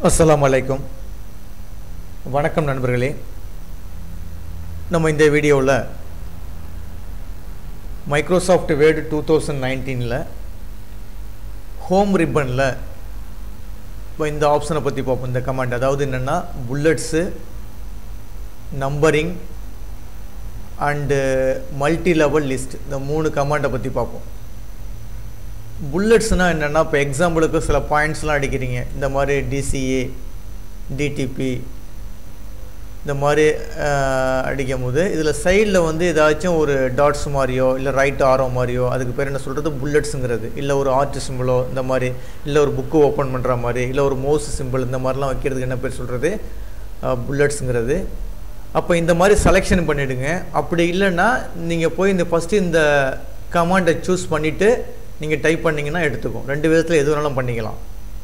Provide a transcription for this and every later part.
அஸ்ஸலாமு அலைக்கும். வணக்கம் நண்பர்களே. நம்ம இந்த வீடியோவில் மைக்ரோசாஃப்ட் வேர்டு 2019 ஹோம் ரிப்பனில் இப்போ இந்த ஆப்ஷனை பற்றி பார்ப்போம். இந்த கமாண்ட் அதாவது என்னென்னா bullets, numbering and multi level list, இந்த 3 கமாண்டை பற்றி பார்ப்போம். புல்லட்ஸ்னால் என்னென்னா, இப்போ எக்ஸாம்பிளுக்கு சில பாயிண்ட்ஸ்லாம் அடிக்கிறீங்க. இந்த மாதிரி டிசிஏ, டிடிபி இந்த மாதிரி அடிக்கும் போது இதில் சைடில் வந்து ஏதாச்சும் ஒரு டாட்ஸ் மாதிரியோ இல்லை ரைட் ஆரோ மாதிரியோ, அதுக்கு பேர் என்ன சொல்கிறது, புல்லட்ஸுங்கிறது. இல்லை ஒரு ஆர்ட் சிம்பிளோ இந்த மாதிரி, இல்லை ஒரு புக்கு ஓப்பன் பண்ணுற மாதிரி, இல்லை ஒரு மவுஸ் சிம்பிள் இந்த மாதிரிலாம் வைக்கிறதுக்கு என்ன பேர் சொல்கிறது, புல்லட்ஸுங்கிறது. அப்போ இந்த மாதிரி செலெக்ஷன் பண்ணிவிடுங்க. அப்படி இல்லைன்னா நீங்கள் போய் இந்த ஃபஸ்ட்டு இந்த கமாண்டை சூஸ் பண்ணிவிட்டு நீங்கள் டைப் பண்ணிங்கன்னா எடுத்துக்கும். 2 விதத்தில் எது வேணாலும் பண்ணிக்கலாம்.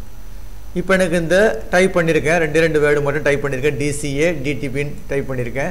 இப்போ எனக்கு இந்த டைப் பண்ணியிருக்கேன், 2 வேர்டு மட்டும் டைப் பண்ணியிருக்கேன். டிசிஏ, டிடிபின்னு டைப் பண்ணியிருக்கேன்.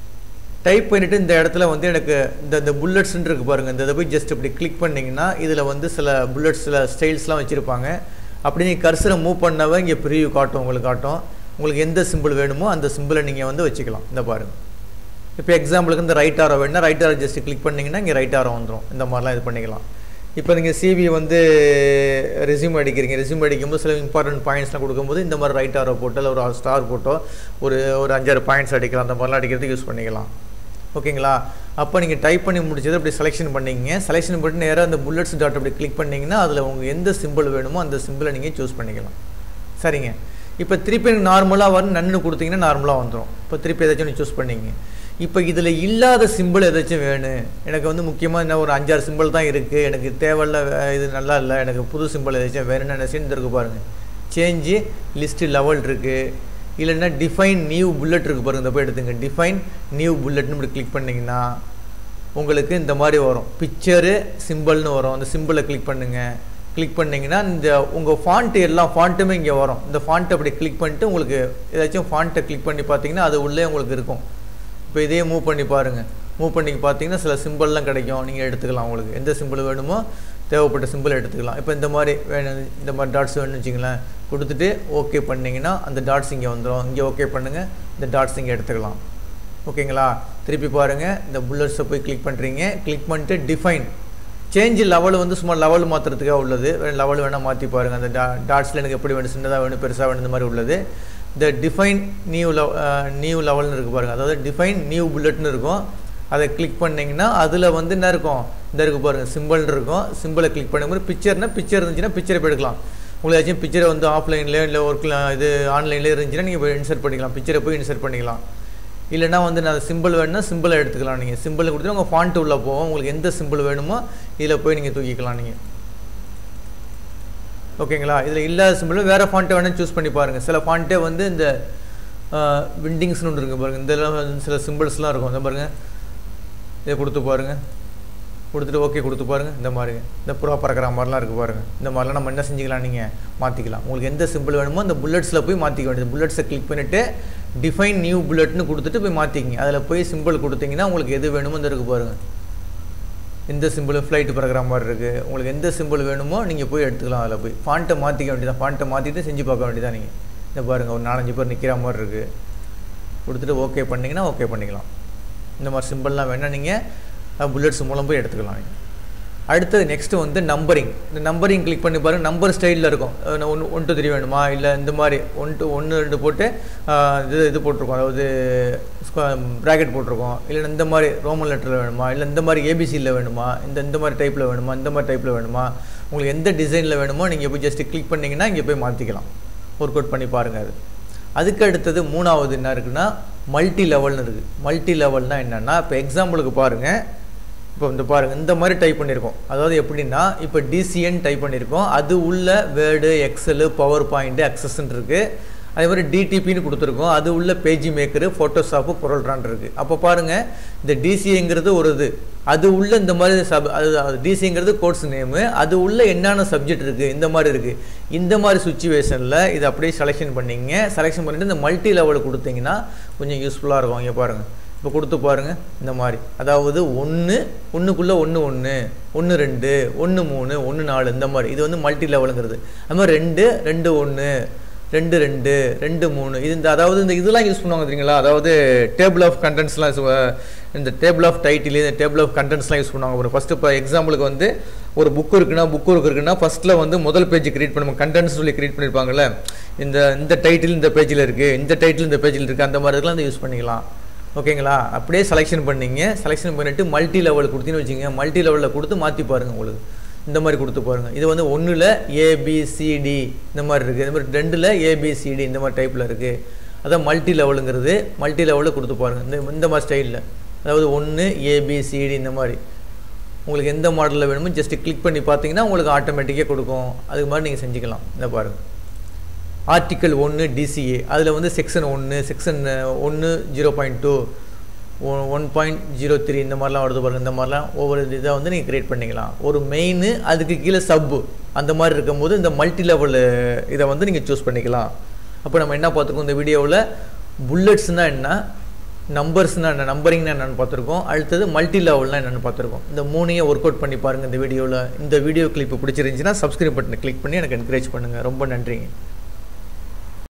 டைப் பண்ணிவிட்டு இந்த இடத்துல வந்து எனக்கு இந்த புல்லட்ஸ்ன்னு இருக்குது பாருங்கள். இந்த இதை போய் ஜஸ்ட் இப்படி கிளிக் பண்ணிங்கன்னா இதில் வந்து சில புல்லட்ஸ், சில ஸ்டைல்ஸ்லாம் வச்சுருப்பாங்க. அப்படி நீங்கள் கர்சரை மூவ் பண்ணவே இங்கே ப்ரிவ்யூ காட்டும், உங்களுக்கு காட்டும். உங்களுக்கு எந்த சிம்பிள் வேணுமோ அந்த சிம்பிளை நீங்கள் வந்து வச்சுக்கலாம். இந்த பாருங்கள். இப்போ எக்ஸாம்பிளுக்கு இந்த ரைட் ஆரோ வேணுன்னா ரைட் ஆரோ ஜஸ்ட் கிளிக் பண்ணிங்கன்னா இங்கே ரைட் ஆரோ வந்துடும். இந்த மாதிரிலாம் இது பண்ணிக்கலாம். இப்போ நீங்கள் சிவி வந்து ரெஸ்யூம் அடிக்கிறீங்க. ரெஸ்யூம் அடிக்கும்போது சில இம்பார்ட்டன்ட் பாயிண்ட்ஸ்லாம் கொடுக்கும்போது இந்த மாதிரி ரைட் ஆரோ போட்டோ இல்லை ஒரு ஸ்டார் போட்டோ ஒரு 5-6 பாயிண்ட்ஸ் அடிக்கலாம். அந்த மாதிரிலாம் அடிக்கிறதுக்கு யூஸ் பண்ணிக்கலாம். ஓகேங்களா? அப்போ நீங்கள் டைப் பண்ணி முடிச்சது அப்படி செலெக்ஷன் பண்ணிங்க. செலெக்ஷன் பண்ணிட்டு நேராக அந்த புல்லட்ஸ் டாட் அப்படி கிளிக் பண்ணிங்கன்னா அதில் உங்களுக்கு எந்த சிம்பிள் வேணுமோ அந்த சிம்பிளை நீங்கள் சூஸ் பண்ணிக்கலாம். சரிங்க. இப்போ திருப்பி எனக்கு நார்மலாக வரும், நன்னு கொடுத்தீங்கன்னா நார்மலாக வந்துடும். இப்போ திருப்பி ஏதாச்சும் நீங்கள் சூஸ் பண்ணிங்க. இப்போ இதில் இல்லாத சிம்பிள் ஏதாச்சும் வேணும், எனக்கு வந்து முக்கியமாக என்ன ஒரு 5-6 சிம்பிள் தான் இருக்குது, எனக்கு தேவையில்ல, இது நல்லா இல்லை, எனக்கு புது சிம்பிள் ஏதாச்சும் வேணும்னு என்ன இருக்குது பாருங்கள். சேஞ்சு லிஸ்ட்டு லெவல் இருக்குது, இல்லைன்னா டிஃபைன் நியூ புல்லட் இருக்குது பாருங்கள். இந்த போய் எடுத்துங்க. டிஃபைன் நியூ புல்லட்னு இப்படி கிளிக் பண்ணிங்கன்னா உங்களுக்கு இந்த மாதிரி வரும். பிக்சரு சிம்பிள்னு வரும். அந்த சிம்பிளை கிளிக் பண்ணுங்கள். கிளிக் பண்ணிங்கன்னா இந்த உங்கள் ஃபாண்ட்டு எல்லா ஃபாண்ட்டுமே இங்கே வரும். இந்த ஃபாண்ட்டை அப்படி கிளிக் பண்ணிட்டு உங்களுக்கு ஏதாச்சும் ஃபாண்ட்டை கிளிக் பண்ணி பார்த்தீங்கன்னா அது உள்ளே உங்களுக்கு இருக்கும். இப்போ இதே மூவ் பண்ணி பாருங்கள். மூவ் பண்ணி பார்த்தீங்கன்னா சில சிம்பிள்லாம் கிடைக்கும். நீங்கள் எடுத்துக்கலாம். உங்களுக்கு எந்த சிம்பிள் வேணுமோ தேவைப்பட்ட சிம்பிள் எடுத்துக்கலாம். இப்போ இந்த மாதிரி வேணும், இந்த மாதிரி டாட்ஸ் வேணும்னு வச்சிங்களேன், கொடுத்துட்டு ஓகே பண்ணிங்கன்னா அந்த டாட்ஸ் இங்கே வந்துடும். இங்கே ஓகே பண்ணுங்கள், இந்த டாட்ஸ் இங்கே எடுத்துக்கலாம். ஓகேங்களா? திருப்பி பாருங்கள். இந்த புல்லட்ஸை போய் கிளிக் பண்ணுறீங்க. கிளிக் பண்ணிட்டு டிஃபைன் சேஞ்சு லெவல் வந்து சும்மா லெவல் மாற்றுறதுக்காக உள்ளது. லெவல் வேணால் மாற்றி பாருங்கள். அந்த டாட்ஸில் எனக்கு எப்படி வேணும், சின்னதாக வேணும், பெருசாக வேணும், இந்த மாதிரி உள்ளது. இந்த டிஃபைன் நியூ லெவல்னு இருக்குது பாருங்கள். அதாவது டிஃபைன் நியூ புல்லட்னு இருக்கும். அதை கிளிக் பண்ணிங்கன்னா அதில் வந்து என்ன இருக்கும், இந்த இருக்குது பாருங்கள், சிம்பிள் இருக்கும். சிம்பிளை கிளிக் பண்ணும்போது பிக்சர்னால் பிக்சர் இருந்துச்சுன்னா பிக்சரை போய் எடுக்கலாம். உங்களுக்கு ஏதாச்சும் பிக்சரை வந்து ஆஃப்லைன்லேயோ இல்லை ஒரு இது ஆன்லைன்லேயே இருந்துச்சுன்னா நீங்கள் போய் இன்சர்ட் பண்ணிக்கலாம். பிக்சரை போய் இன்சர்ட் பண்ணிக்கலாம். இல்லைனா வந்து நான் சிம்பிள் வேணும்னா சிம்பிளை எடுத்துக்கலாம். நீங்கள் சிம்பிள் கொடுத்து உங்கள் ஃபாண்ட்டு உள்ளே போவோம். உங்களுக்கு எந்த சிம்பிள் வேணுமோ இதில் போய் நீங்கள் தூக்கிக்கலாம் நீங்கள். ஓகேங்களா? இதில் இல்லாத சிம்பிள் வேறு ஃபாண்ட்டை வேணால் சூஸ் பண்ணி பாருங்கள். சில ஃபாண்ட்டே வந்து இந்த விண்டிங்ஸ்னு ஒன்று இருக்குது பாருங்கள். இதெல்லாம் சில சிம்பிள்ஸ்லாம் இருக்கும். இந்த பாருங்கள், இதை கொடுத்து பாருங்கள். கொடுத்துட்டு ஓகே கொடுத்து பாருங்கள். இந்த மாதிரிங்க இந்த புறா பறக்கிற மாதிரிலாம் இருக்குது பாருங்கள். இந்த மாதிரிலாம் நம்ம என்ன செஞ்சுக்கலாம், நீங்கள் மாற்றிக்கலாம். உங்களுக்கு எந்த சிம்பிள் வேணுமோ அந்த புல்லட்ஸில் போய் மாற்றிக்க வேண்டியது. புல்லட்ஸை கிளிக் பண்ணிவிட்டு டிஃபைன் நியூ புல்லட்னு கொடுத்துட்டு போய் மாற்றிக்கிங்க. அதில் போய் சிம்பிள் கொடுத்தீங்கன்னா உங்களுக்கு எது வேணுமோ இந்த இருக்குது பாருங்கள். இந்த சிம்பிள் ஃப்ளைட்டு பறக்கிற மாதிரி இருக்குது. உங்களுக்கு எந்த சிம்பிள் வேணுமோ நீங்கள் போய் எடுத்துக்கலாம். அதில் போய் ஃபாண்ட்டை மாற்றிக்க வேண்டியதான். ஃபாண்ட்டை மாற்றிட்டு செஞ்சு பார்க்க வேண்டியதான். நீங்கள் இந்த பாருங்கள், ஒரு 4-5 பேர் நிற்கிற மாதிரி இருக்குது. கொடுத்துட்டு ஓகே பண்ணிங்கன்னா ஓகே பண்ணிக்கலாம். இந்த மாதிரி சிம்பிள்லாம் வேணால் நீங்கள் புல்லட்ஸ் மூலம் போய் எடுத்துக்கலாம். நீங்கள் அடுத்தது நெக்ஸ்ட்டு வந்து நம்பரிங். இந்த நம்பரிங் கிளிக் பண்ணி பாருங்கள். நம்பர் ஸ்டைலில் இருக்கும். 1 to 3 வேணுமா, இல்லை இந்த மாதிரி 1 to 1 போட்டு இது போட்டிருக்கோம், அதாவது ப்ராக்கெட் போட்டிருக்கோம். இல்லை இந்த மாதிரி ரோமன் லெட்டரில் வேணுமா, இல்லை இந்த மாதிரி ஏபிசியில் வேணுமா, இந்த மாதிரி டைப்பில் வேணுமா, இந்த மாதிரி டைப்பில் வேணுமா, உங்களுக்கு எந்த டிசைனில் வேணுமோ நீங்கள் போய் ஜஸ்ட்டு கிளிக் பண்ணிங்கன்னா இங்கே போய் மாற்றிக்கலாம். ஒர்க் அவுட் பண்ணி பாருங்கள். அதுக்கு அடுத்தது 3வது என்ன இருக்குன்னா மல்டி லெவல்னு இருக்குது. மல்டி லெவல்னால் என்னென்னா, இப்போ எக்ஸாம்பிளுக்கு பாருங்கள். இப்போ இந்த பாருங்கள், இந்த மாதிரி டைப் பண்ணியிருக்கோம். அதாவது எப்படின்னா, இப்போ டிசிஎன் டைப் பண்ணியிருக்கோம். அது உள்ள வேர்டு, எக்ஸலு, பவர் பாயிண்ட்டு, அக்சஸ்ன்னு இருக்குது. அதே மாதிரி டிடிபின்னு கொடுத்துருக்கோம். அது உள்ள பேஜி மேக்கரு, ஃபோட்டோஷாப்பு, பொருள்றான் இருக்குது. அப்போ பாருங்கள், இந்த டிசிங்கிறது ஒரு இது, அது உள்ள இந்த மாதிரி அது டிசிங்கிறது கோர்ஸ் நேமு, அது உள்ள என்னென்ன சப்ஜெக்ட் இருக்குது இந்த மாதிரி இருக்குது. இந்த மாதிரி சுச்சுவேஷனில் இதை அப்படியே செலெக்ஷன் பண்ணிங்க. செலெக்ஷன் பண்ணிவிட்டு இந்த மல்டி லெவல் கொடுத்தீங்கன்னா கொஞ்சம் யூஸ்ஃபுல்லாக இருக்கும். இங்கே பாருங்கள், இப்போ கொடுத்து பாருங்கள். இந்த மாதிரி அதாவது 1க்குள்ளே 1 1 1 2 1 3 1 4 இந்த மாதிரி இது வந்து மல்டி லெவலுங்கிறது. அது மாதிரி 2 2 1 2 2 2 3 இது இந்த அதாவது இந்த இதெல்லாம் யூஸ் பண்ணுவாங்க தெரியுங்களா, அதாவது டேபிள் ஆஃப் கண்டென்ட்ஸ்லாம் இந்த டேபிள் ஆஃப் டைட்டில் இந்த டேபிள் ஆஃப் கண்டென்ட்ஸ்லாம் யூஸ் பண்ணுவாங்க. ஒரு ஃபஸ்ட்டு இப்போ எக்ஸாம்பிளுக்கு வந்து ஒரு புக் இருக்குன்னா ஃபஸ்ட்டில் வந்து முதல் பேஜ் கிரியேட் பண்ணுவோம், கண்டென்ட்ஸ் சொல்லி கிரியேட் பண்ணியிருப்பாங்கல்ல, இந்த டைட்டில் இந்த பேஜில் இருக்குது, இந்த டைட்டில் இந்த பேஜில் இருக்குது, அந்த மாதிரி இதெல்லாம் யூஸ் பண்ணிக்கலாம். ஓகேங்களா? அப்படியே செலெக்ஷன் பண்ணிவிட்டு மல்டி லெவல் கொடுத்தீங்கன்னு வச்சுங்க, மல்டி லெவலில் கொடுத்து மாற்றி பாருங்கள். உங்களுக்கு இந்த மாதிரி கொடுத்து பாருங்கள். இது வந்து 1ல் ABCD இந்த மாதிரி இருக்குது, இந்த மாதிரி 2ல் ABCD இந்த மாதிரி டைப்பில் இருக்குது. அதான் மல்டி லெவலுங்கிறது. மல்டி லெவலில் கொடுத்து பாருங்கள் இந்த மாதிரி ஸ்டைலில், அதாவது 1 ABCD இந்த மாதிரி. உங்களுக்கு எந்த மாடலில் வேணுமோ ஜஸ்ட்டு கிளிக் பண்ணி பார்த்தீங்கன்னா உங்களுக்கு ஆட்டோமேட்டிக்காக கொடுக்கும். அதுக்கு மாதிரி நீங்கள் செஞ்சுக்கலாம். இந்த பாருங்கள், ஆர்டிக்கல் 1 DCA, அதில் வந்து செக்ஷன் 1 செக்ஷன் 1 0.2 1.03 இந்த மாதிரிலாம் வருது பாருங்கள். இந்த மாதிரிலாம் ஒவ்வொரு இதை வந்து நீங்கள் க்ரியேட் பண்ணிக்கலாம். ஒரு மெயின், அதுக்கு கீழே சப்பு, அந்த மாதிரி இருக்கும்போது இந்த மல்டி லெவல் இதை வந்து நீங்கள் சூஸ் பண்ணிக்கலாம். அப்போ நம்ம என்ன பார்த்துருக்கோம் இந்த வீடியோவில், புல்லட்ஸ்னால் என்ன, நம்பர்ஸ்னால் என்ன, நம்பரிங்னா என்னென்னு பார்த்துருக்கோம். அடுத்தது மல்டி லெவல்னால் என்னென்னு பார்த்துருக்கோம். இந்த 3ஐயும் ஒர்க் அவுட் பண்ணி பாருங்கள் இந்த வீடியோவில். இந்த வீடியோ கிளிப்பு பிடிச்சிருந்துச்சின்னா சப்ஸ்கிரைப் பட்டனை கிளிக் பண்ணி எனக்கு என்கரேஜ் பண்ணுங்கள். ரொம்ப நன்றிங்க.